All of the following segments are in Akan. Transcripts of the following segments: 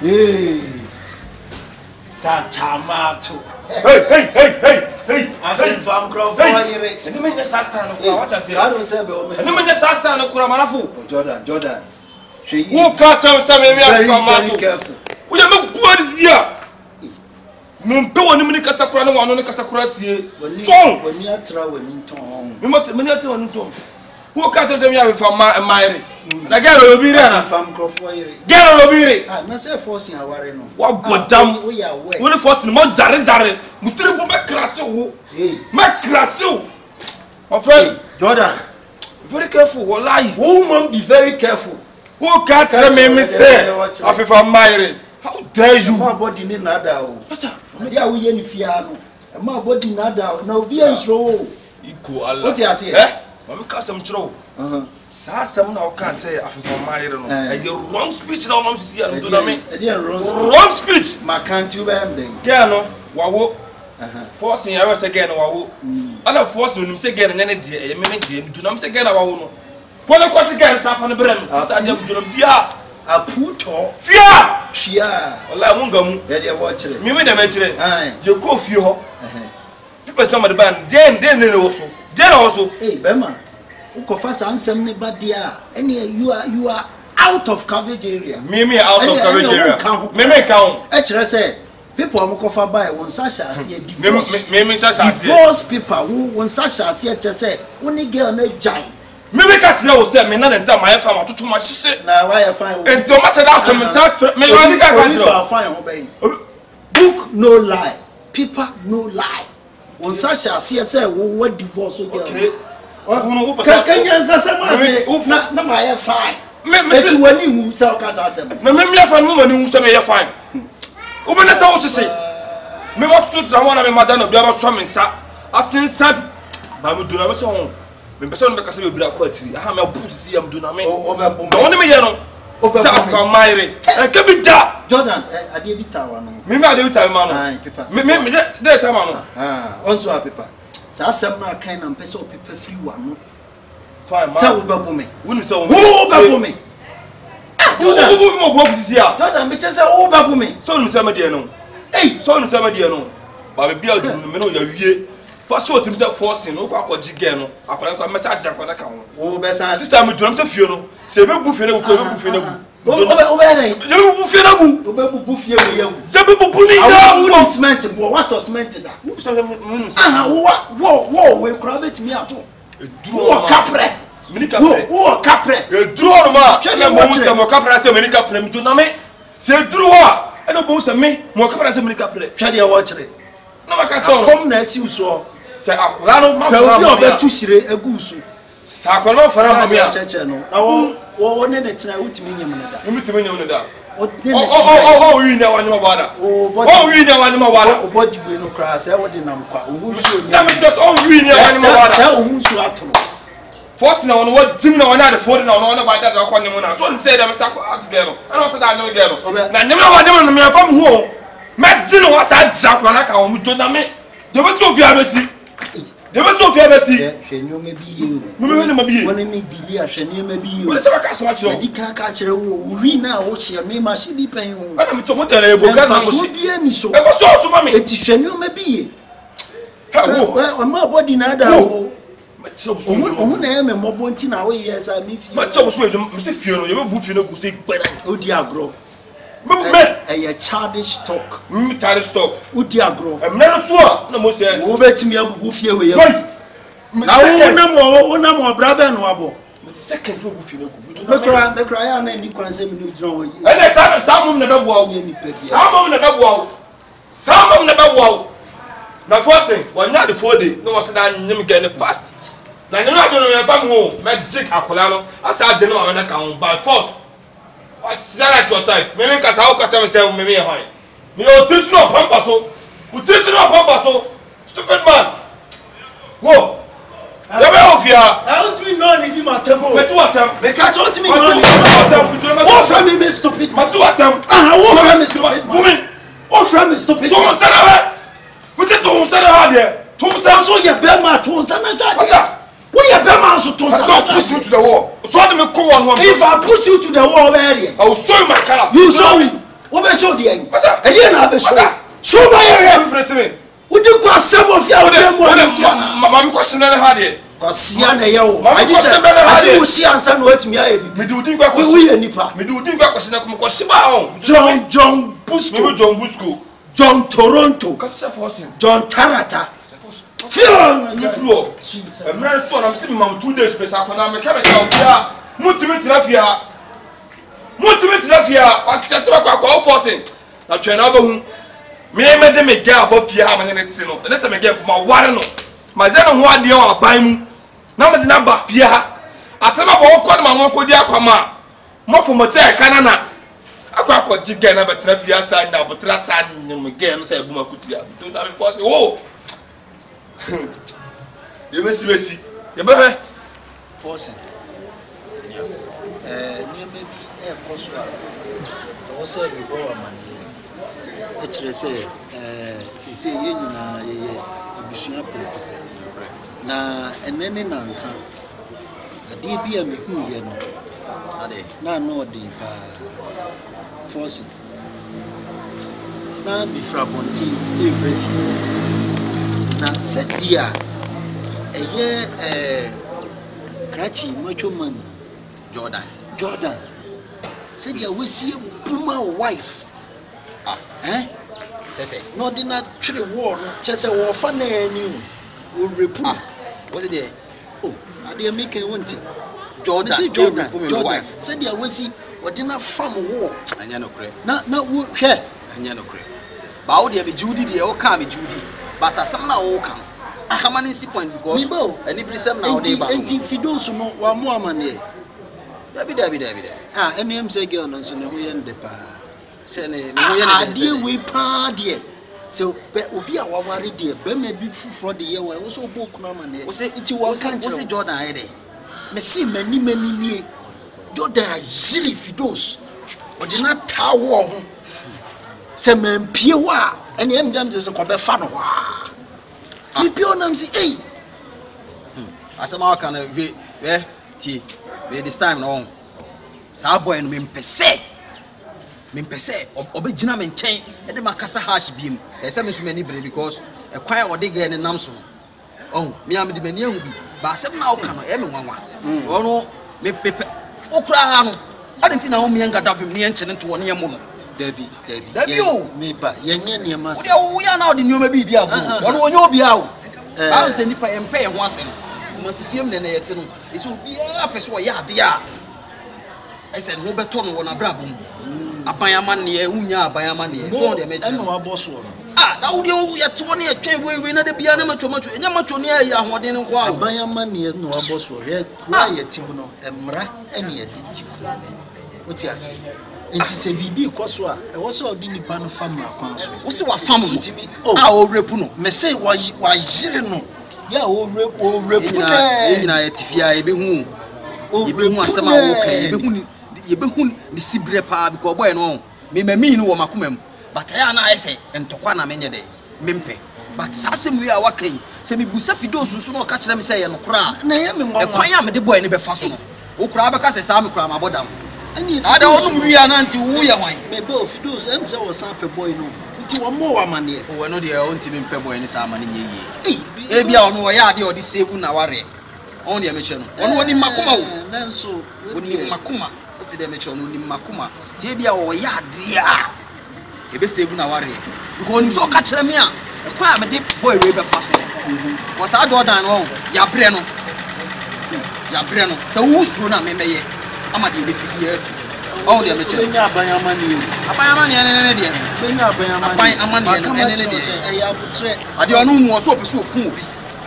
Hey. Tatamato. Hey. I feel from Crawford. And you mean the Sastan? What I say? I don't say, and you mean the Sastan of Kuramarafu? Jordan. Who cut some very careful. We are not good this year. Mumpo wani muni kasakura no wano ne kasakura tie. Chong wani atra wani ton. Mani atra wani ton. Who cut some ya from my na girl obire na from Crawford. Girl obire. Ah, na say forcing aware no. Wa godam. Woni forcing mo zare. Mutire bu makrase wo. Me krase wo. My friend Jordan, very careful wallahi. Woman be very careful. Who cut me say afifa my. How dare you? My body need nada o. What's up? Dia wo ye ni fia no. My body nada o. Na obi ensro. Iko Allah. What you say? Mama ka sam chiro. Sa sam na o ka say afifa mayre no. E wrong speech na mama sisi anu do na me. Wrong speech. Ma can't you am then. Girl no, wawo. Forcing I was again wawo. Ala force no say girl na de e me de do na me say girl na wawo no. Ko na ko ti girl sa fa no brem. Sa dem do na via. Aputo. Via. Shia. Wallahi mun gamu. Ya dey watch it. Me dem chire. You go fie ho. People say the band. Den ne also. Den also. Hey, Bema. Ukofa sa ansem ne ba dia. Any you are out of coverage area. Me out of coverage area. Me count. E kire say people amukofa buy won sasha ase divorce. Me sasha ase. Divorce people who won sasha ase kire say oni girl na jai. Me ka tire o say me na den time my farm atoto ma hihye. Na why you fine? Enti o ma say that so me say me you ka tire. Fine ho ben. Book no lie. People no lie. Won sasha ase say wo divorce girl. Okay. Kanya sasa ma say na my fine. Me wani hu say o ka sa asem. Me fan mo mani hu say me fine. O be na say o sese. Me want to try one na me madam no bia ba so me nsa. Asensa ba me do na me say ho. Me pese no be kase be bra kwa tiri. Aha me push see am do na me. O be bom. Don't me ye no. Sa fa maire. E ke bi da. Jordan, ade bi tawa no. Me ade bi tawa ma no. Me de tawa no. Also a paper. Sa asem na kan na pese o paper free one no. Fine, say wo be bom me. Wonu say wo be bom me. Jordan, wo mo bo sisi a. Jordan, be say wo be bom me. So nu say me de no. So nu say me de no. Ba be bia du me no ya wie. Faso otim say forcing no kwa akọji ge no. Akwara kwa message akwara ka ho. Wo be say this time du am say fie no. Say be bu fie na ko be bu fie na gu. O be dey. Je be bu fie na gu. O be bu fie we yagu. Je be bu ni da. Wo cement bo what cement da. Wo we kra betimi ato. Wo kapre. Mini kapre. Wo kapre. E duro no ma. Na mo se mo kapre say mini kapre mi do na me. Se duro a. E no bo se me mo kapre say mini kapre. Hwe dey wo kire. Na maka cho. Kom na asi uso. Se akura no ma. Pe obi obetu hire egu uso. Sa akura no fara ma bia. Cheche no. Na wo ne ne tena utimi nyem ne da. Mi timi nyem ne da. Oh, we know one water. Oh, we know one water. Oh, body we no crass. I would not quite. Who should just all we know one water. Who's to Force now on what Tim now another 40 now on about that. I want to so say them start out together. And also that no girl. Now, never want them from home. Matt Dino was at Jack when I come with Doname. There was so fear. There was so fear. She knew maybe you. When me delay, she knew maybe you. What is a cast watch? You can't catch her. We now watch her. Me, my she be paying. I'm to tell you, because I be any so. I was so to me. It is she knew maybe. Well, my body nada. Oh, na me mo bonti na we yes I me feel. My job so me say feel no, you be feel no go say gbara. O di agro. Me a childish talk. Childish talk. O di agro. E me no so a na mo say. Wo betimi abubu fie we ye. Na wo na mo bra be no abo. Seconds me go feel no go. Me cry ya na ni kwan say me no gina wo yi. E na sa mum na be bo awo. Sa mum na be bo awo. Sa mum na be bo awo. Na forcing, one na the 4 day, no was that nyim get fast. Na nyim na jono me fam ho, me dig akola no. Asa je no amana kan by force. What's that your type? Me ka sa o ka tell me say me hwan. Me o treat no pampa so. You treat no pampa so. Stupid man. Whoa. Ya be ofia. I want me no need my temo. Me do atam. Me catch out me no need my temo. What from me stupid? Me do atam. What from me stupid? Woman. What from me stupid? Don't say that. What you don't say that there? Don't say so you be my tone sana jade. What's that? We are be man so tone sana. Don't push me to the wall. So let me go on one. If I push you to the wall area, I will show you my color. You show me. Wo be show dey. Masa. E dey na be show. Show my area. Wo dey kwa sem of ya wo dey mo antia. Mama mi question na ha dey. Kwasia na ye wo. Aji se wo si ansa na watumi aye bi. Me di udi kwa question. Wo ye nipa. Me di udi kwa question na ko question ba ho. John Busco. John Busco. John Toronto. Kasa force. John Tarata. Fio ni fluo. Emra so na mse mam 2 days pesa akona me ka me ka obia. Mutumi tirafia. Wasi se kwa force. Na twena obahu. Me de me ga abofia ha mane ti no. Ne se me ga ma ware no. Ma je no ho ade o aban mu. Na me de na ba fia ha. Asema bo ko na ma ko di akwama. Mofo mo te kana na. Akwa jige na betra fia sa na botra sa nyum ge no se ebuma kutia. Do na me force. Oh. You mesi. You be force. Maybe Kosua. I was a reward man. Actually, say, she say, you know, you na and then in answer. A dear beer me who you know. No, deep force. Now, be frabonti, everything. Now, said here. A year, Cratchy, much money. Jordan. Said you will see a boomer wife. Say. No, did not treat war, just a war funny and you will report. What's it there? Oh, I didn't make a one thing. Jordan. Wife. Said you will see what did not farm war. And you're no crap. Not wood here. And you're no crap. But there be Judy, the old come Judy. But as some now come. Come on in see point because and if some now they Fidos no one more money. David. And say girl no so no the pa. Say dear we pa dear. So obi a worry dear, be me be for the year also book no money. Was it was Jordan head? Me see many near. Jordan ziri Fidos. Or did not tower. Say men pure and him them just a cobe fan. Me pure nam say hey. Asama can be where tea. This time no. Sa boy no mempese obegina me nchen e de makasa hash biem e se me so mani bre because e kwan o de ge ne nam so oh me am de mani ahu bi ba asem na wo ka no e me nwanwa ono me pepe okura ha no adenti na wo me ngada fem ne nche ne to ne yemo no Debbie o me ba yenye ne ma se wo ya na de nyoma bi di agu ono onye obi awo ba se nipa empe ho ase no masifiem ne yete no ese obi a peso ya ade a ese no beto no wona brabom abanyama ne unya abanyama ne so de meche no aboso no na wo de yete wona yetwe wewe na de bia na macho enya macho ne ya ahoden nko a abanyama ne no aboso he kura yetim no emra ene yede ti oti ase enti se bibi koso a e wo so odi nipa no fam akwan so wo se wa fam no ntimi o repu no me say wa yire no ya o repu na nyina yetifia ebehu asema wo kan ebehu ni sibre pa because boy no me mami no wo makomam but ya na ese entokwa na menye de mempe but sasem wi a wakan se me busa Fidos so no ka kire me se ye no kora na ye me ngwa kwan ya me de boy ne be fa so no wo kora beka se sa me kora mabodam ani ada wonu wi a na nti wo ye hwan me bo Fidos em se wo sa pe boy no nti wo mo wa mane wo no de o nti me mpe boy ni sa mane nye e bia ono ya ade o di save na ware on de me che no ono woni makoma wo nanso woni makoma o ti de me che no ni makoma ti e bia o ya ade a e be save na ware because oni so ka kire me a e kwa me de boy we be fa so wo sa Jordan no ya bre no so wo suro na me meye ama de be sigi asi on de me che benya abanyama ne de benya abanyama ne de e ya butre ade onu mu so pe so okun obi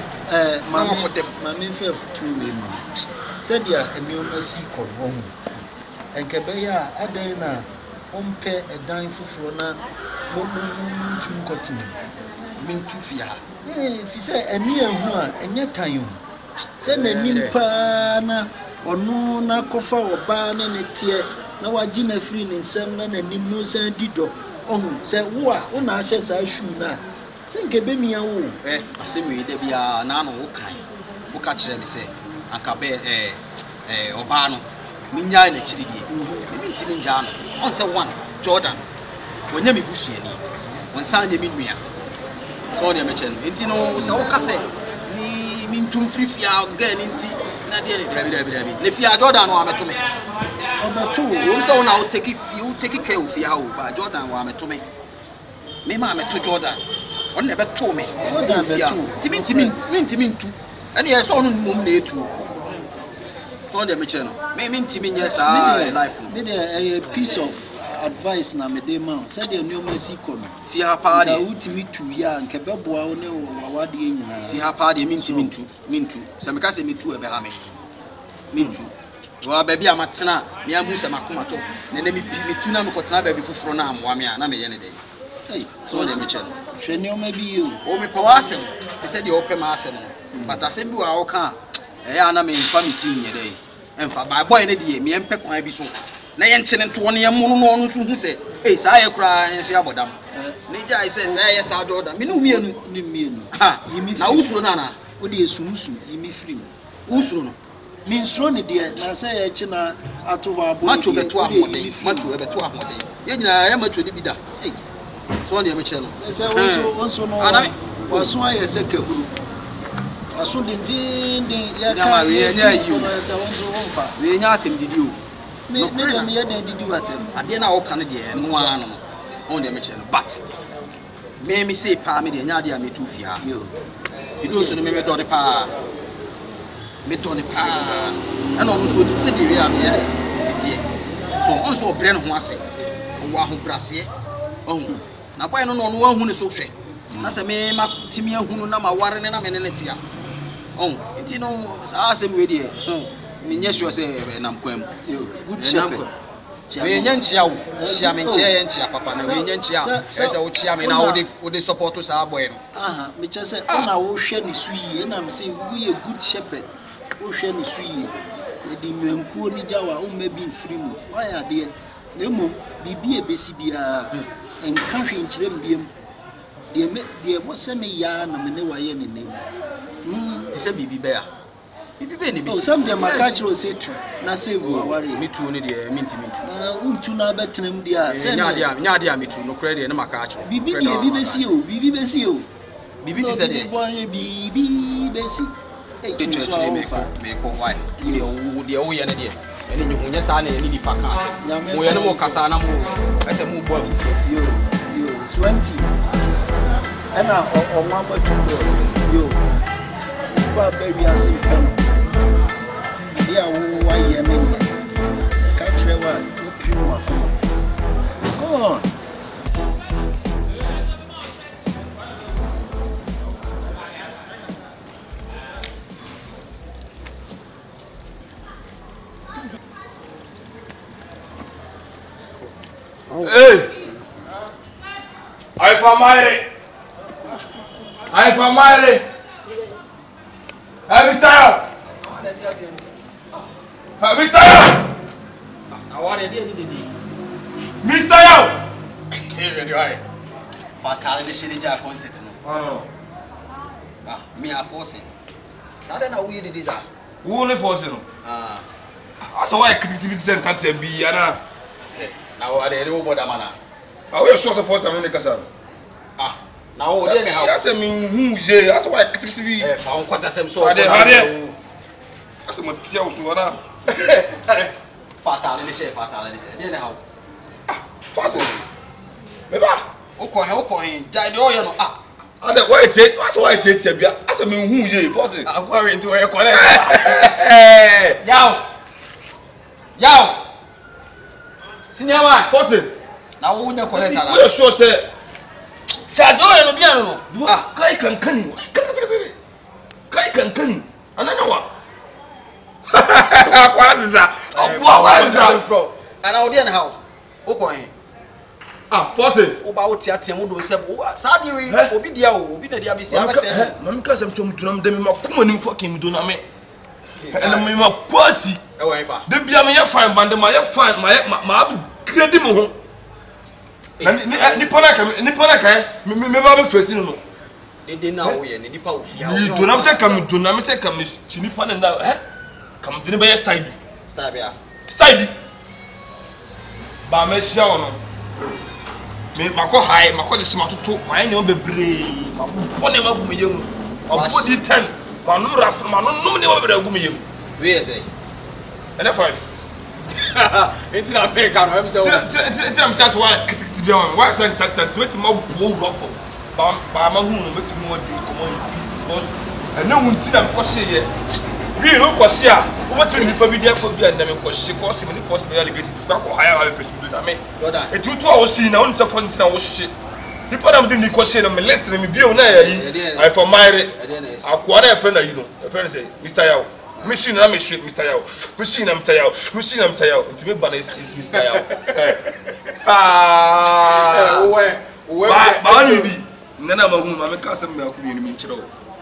mami fe futu we ma said ya emi ona si ko wo hu enke be ya adan na ompe edan fufuro na mo tum kotin min tu fia fi se eni ehu a enye tan se na nimpa na onu na kofa oba na ne tie na waji na free ne nsem na nanim no san dido ohun se wo a wo na ahye sa shoe na se nke be mia wo asemi de bia na no wo kan wo ka kire me se anka be oba no minya na chiridi me ntimi nja no on se one Jordan wonya me busuani wonsan de me nua so de me che no enti no se wo ka se ni mintum frifia ga ni enti na de dabi le fia Jordan wa meto me obeto wo se wo na wo take care of fia wo ba Jordan wa meto me ma meto Jordan on ne beto me Jordan beto timi ntu ene ye so no mum na etu so de me che no me ntimi nye sa life no me dey a piece of advice na me dey man said the new mercy come fi ha pa de utimi tu ya nke beboa wo ne wawade nyina fi ha pa de mintu se me ka se mitu e be ha me mintu wa ba bi amatena me amu se makomato ne na mitu na me kotena ba bi foforo na amwa me na me ye ne dey so de me che no twene o ma bi you o me pa wa asem ti se de o pe ma asem no but asem bi wa o ka e ya na me famity nye dey emfa ba boy ne de me empe kwan bi so na ye nchene to ne mu no no so hu se saa ye kura enso ya bodam ne jai se ye sa Jordan me no mienu ha yimi na usuro na o de esumusu yimi frim usuro no mi nsuro ne de na se ye chi na ato wa abo macho beto amode ye nyina ye macho ni bida so ne me che no se wonso no waso aye se kahuru aso din ya ka ye nya wonso wonfa we nya atem didi o me dem ye den didi watem ade na wo kan de no ano on de me che no but me say pa me de nya ade a me tu fi ha yo video so no me do de pa and also the city we are here city so on so brand ho ase wo aho brase na boy no hu ne so hwe na se me ma timi ahunu na ma ware ne na me ne tia enti no asem we de me nya sure say na mkwam good shepherd we nya nchia wo chia me nchia papa na we nya nchia say wo chia me na wo de support sa boy no me che say na wo hwe ni su yi na me say we a good shepherd wo hwe ni su yi e di nwankuo ni jawa o ma bi mfiri mu o ya de na mum bibi e besi bia enka hwe nkyere mbiem de mo se me ya na me ne wa ye ne ne ti se bibi be ya bibi be ne bi some dem makachiro say tu na save aware me tu ne de minti na untu na betenam dia se nya dia me tu no kre de ne makachiro bibi de bibi besi o bibi ti se de bibi besi me ko why de o ye ne de ene nyu nya sa na ye ni pa ka ase mo ye ne mo kasa na mo ese mo bo yo 20 ana o mama tu yo kwa baby asim pen dia wo wa ye ne ka kire wa o prim wa go on Hey! I found my Have you style? Have you style? I want to do Mr. Yaw! Hey, ready, right? For calling the shitty jack concert. Me are forcing. I don't know who you did this. Who only forcing? I saw a creativity center be Anna. Now, I didn't know what I'm on. I will show the first time in the castle. Now, then, how I said, I saw a creativity. Found because I am so. I said, what tell you? Fatal in the chef, fatal in the chef. Then how? Forcing. Never. Okay, died all you know. And why it take? That's why it takes you. I said, who you forcing? I'm worried to a college. Yaw! Senior man, forcing. Now, who you collect? You sure say? Charge all you know. Kai can. Another one. What is that? What is that? And I didn't how. Okay. Forcing. About Tiatim would say, Sadly, obi dia be say, Mamma Casam to them, them common fucking duname. And my pussy. The Biamia fine, Bandama, fine, my credible. Nipponaka, me first. They didn't know we any power. You do not say come to Namisa, come Chinipan and now, come to the best study. Study. Bamesiano. me mako high mako de sima toto my ne bebre mako ne magu me yemu obodi 10 manum raf manum ne bebre agu me yemu we say and 5 into America no am say I'm say why kitikiti bia why say tatu wetin ma bo rofo ba ma hu no wetin mo di common peace because and no wunti na ko hye we no ko hye a wo tiri nipa bi dia ko bia na me ko hye force me allegate ba ko haya wa fesu do na me etutu a wo si na won se fo ntina wo hye nipa na mdi ni ko hye no me list me bio na ya yi I for my akwa na friend na you know a friend say Mr. Yaw machine na me shit Mr. Yaw machine na Mr. Yaw ntime ba na is Mr. Yaw ba ni bi nana ma hu ma me ka asem me akuru ni me nkyere wo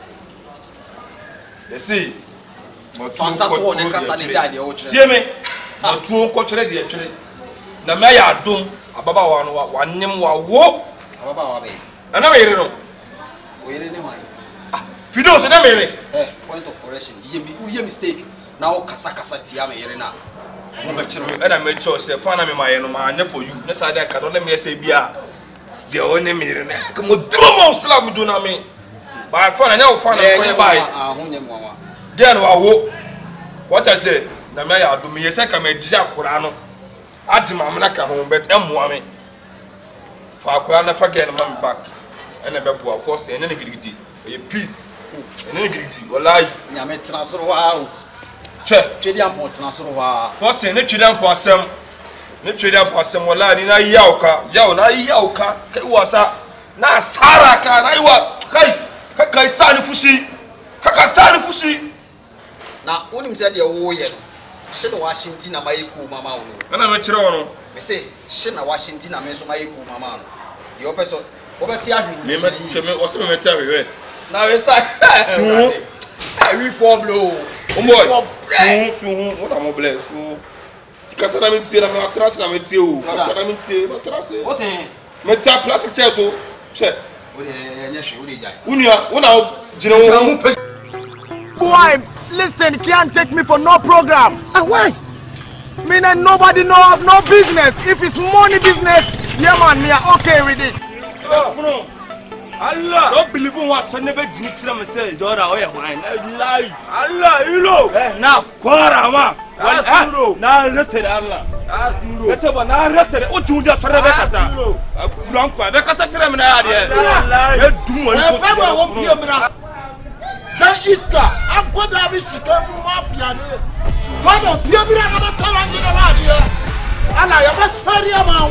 they say fansa to ne kasa ne jade o kyere tie me atuo ko kyere de kyere na me ya adom ababa wa no wa nim wa wo ababa wa be ana me yere no o yere ne mai video se na me yere point of correction ye mistake na o kasa tia me yere na mo be kyere ana me cho se fa na me ma ye no ma anya for you na sa da ka do na me say bia de o ne me yere na ka mo drum on slap me do na me ba fa na nya o fa na ko buy ahunye mo wa then wa wo what I say na me ya do me yesa ka me dia akura no adima me na ka ho bet emmoa me fa akura na fa get man back ene be boa force ene ne gidigidi e peace ene ne gidigidi wallahi nya me transfer wa o twedi ampon transfer wa force ene twedi ampon asem ne twedi ampon asem wallahi ni na yauka kai wasa na sara ka na iwa kai sa ni fushi kaka sa ni fushi na onim se de wo ye no hye na Washington na mayiku mama wo ana me kire wono me say hye na Washington na me so mayiku mama no de opeso obeti ahwe me o se me tia we na we start we form blow boy su what am bless su kasa na me tie na me atrase na me tie o kasa na me tie ma atrase what me tia plastic chair so che o de nya hwe o de jai unia wona jina wo Boy, listen, can't take me for no program. And why? Me and nobody know of no business. If it's money business, yeah man, me are okay with it. Allah, don't believe in what son never did to them say, Dora, oh, wine. Allah, you know. Now, Quara, now rested Allah. That's about now rested. What you just read Rebecca? Rebecca said to them, I do Dan iska agoda bi sika mu mafia ne kodo bia bira na batala ni na wadi ana ya basfari ama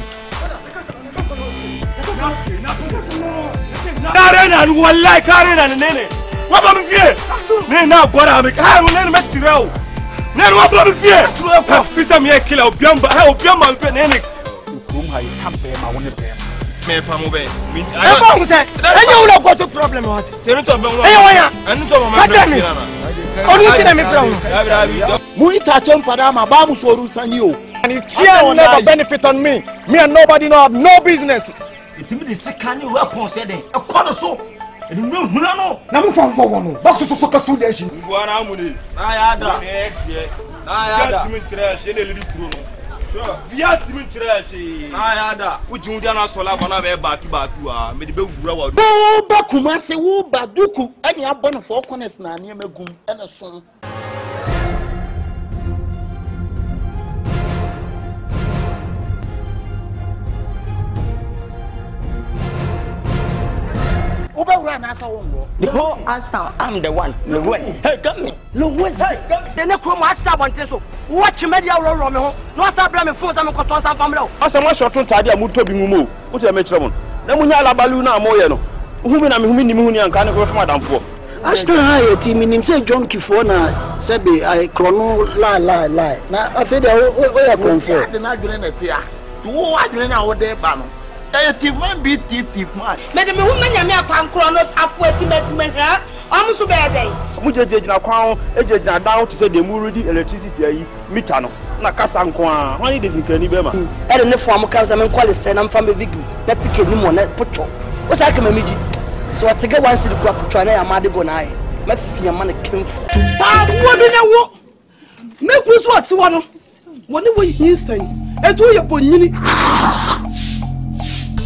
Karena wallahi karena nene wa ba mi fie ne na gora mi ha ne me tirao ne wa ba mi fie fisa mi e kila obiamba ha obiamba mi fie nene kum ha kampe ma woni be me fa mo be mi e ba hu se enye wo go so problem what tenu to be wo e wa ya anu to ma me onu ti na me brown mu ita chem fada ma ba mu soru sani o and it can never benefit on me and nobody know have no business itimi de sikani we pon se den e kono so e ni huna no na mu fa ngo wono box so ka so de shi ngwa na amune na ya da na ya da timi tire je ne liri kuro no via timi tire je na ya da ujun dia na so la bona be baaki a me de be wura wa wo ba kuma se wo ba duku ani abon for corners na ane magum ene so the whole Ashtown, I'm the one. Hey, come me. The next room, Ashtown, one so. Watch media roll me home. No, I said, I'm full some cotton and family. As a much short time, I would to be moved. What I make trouble. No, we are Baluna Moyano. Whom I'm whom and can't go from Madame for. Ashtown high team in say John Kifona, Sebi, I chrono lie. Now, I feel where I come for. The night during a tear. Who are doing our day, Bano? A thief man beat thief man. Madam, woman, you may have chrono halfway cement, almost a bad day. Muja na crown, agent down to say the Muridi electricity, Mitano, Nakasanqua, why it isn't any better. And the former councilman quality, and I'm from a victim. That's the kid, no more, net put. What's I come a so I take a one city crop to try a Madibonai. Let's see a man came for. What in a walk? Make us what's one. What do we hear saying? And do you put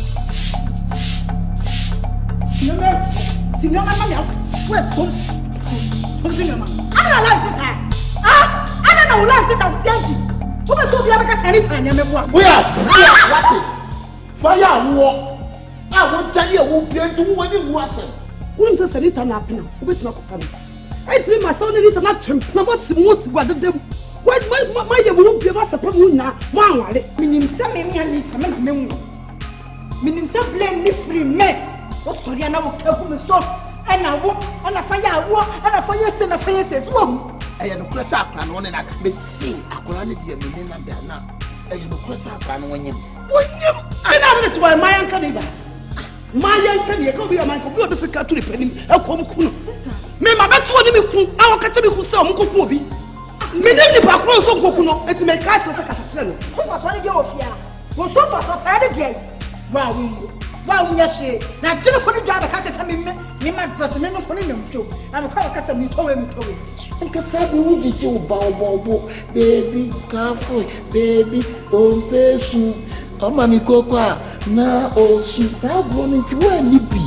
Signora mami, where come? Signora, I don't like this. I don't like this. I'm saying. Who be so be able to carry time? Me boy. We are what? Fire war. I won't tell you who play to what you want. Who is the time up now? Who is not coming? I tell my son is not champ. Now what's the most what them? Why my won't give us a problem now? Wow, meaning some me and it's a man. Meaning some blame free men. What sorry, I know careful and so. And I walk on a fire war and a fire send a fire says, "Whoa, I am a cross up and one and I may see a quality of the name of their now. I am a cross up and when you I know that's why my uncle my uncle can be a man who is a country penny. I'll come cool. Mamma, that's what you I'll catch me who saw Mukobi. Many backgrounds of Kokuno, it's my cats of a castle. Who was one of your fear? Was so far so bad again. Wow, yes, now Jenna put it down the cat as me, my person, and putting them too. I'm a cat of me, and Casabu, did you bow, baby, careful, baby, oh, person, oh, Mammy Coca, now, oh, she's out grown into where you be.